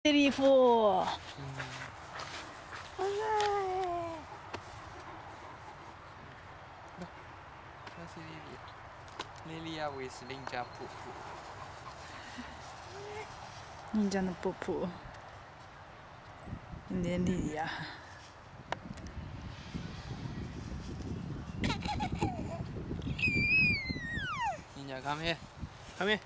リフォー。忍者のポポでリリア。 Ninja, come here. Come here.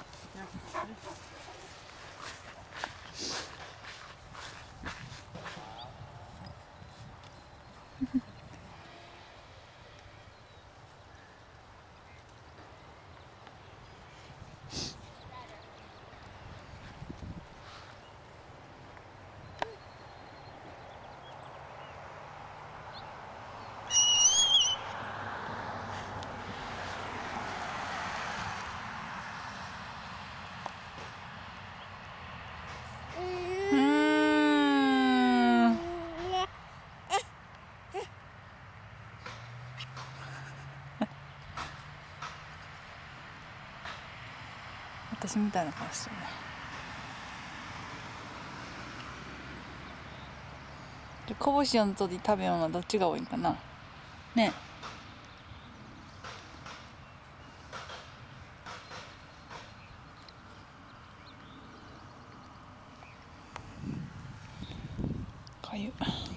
私みたいな顔してるね。でこぼしよんと食べよんはどっちが多いんかなね。かゆ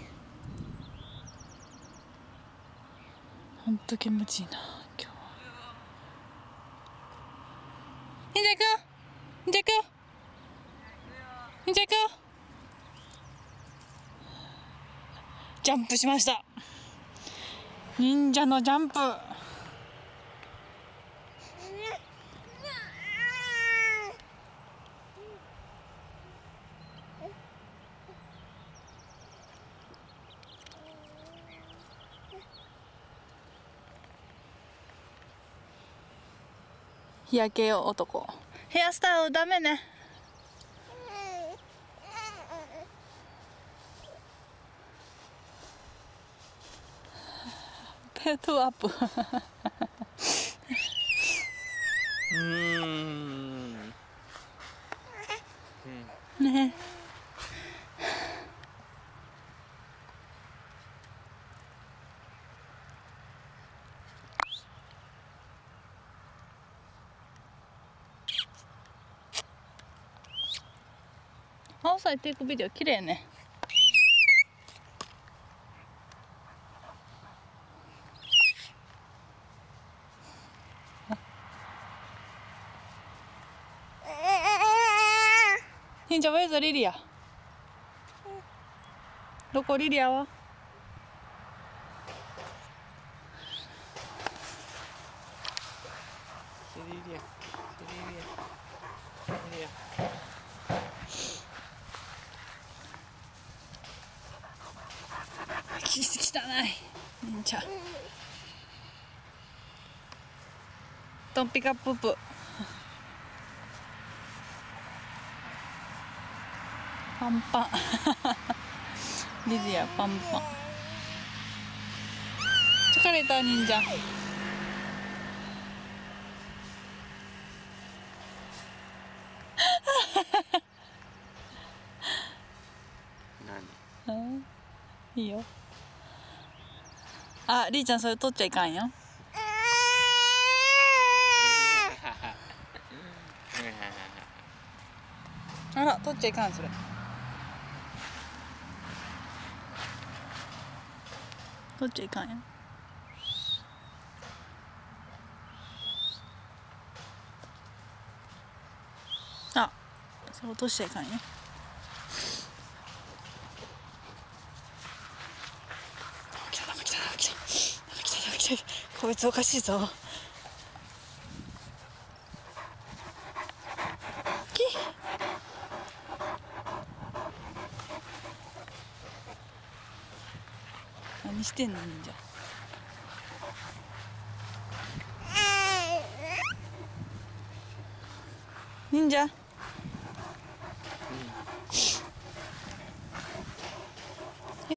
ほんと気持ちいいな今日は。忍者行くよ、忍者行くよ、忍者行くよ。ジャンプしました。忍者のジャンプ。日焼けよ男。ヘアスタイルダメね。ペットアップ。ね。青さいていくビデオ綺麗ね。忍者ウェイズリリア。どこリリアは？汚い忍者。トンピカププ。パンパン。リリアパンパン。疲れた忍者。いいよ。あ、りーちゃんそれ取っちゃいかんよ。あら、取っちゃいかんそれ。取っちゃいかんよ。あ、それ落としちゃいかんよ。こいつおかしいぞ。何してんの忍者。忍者。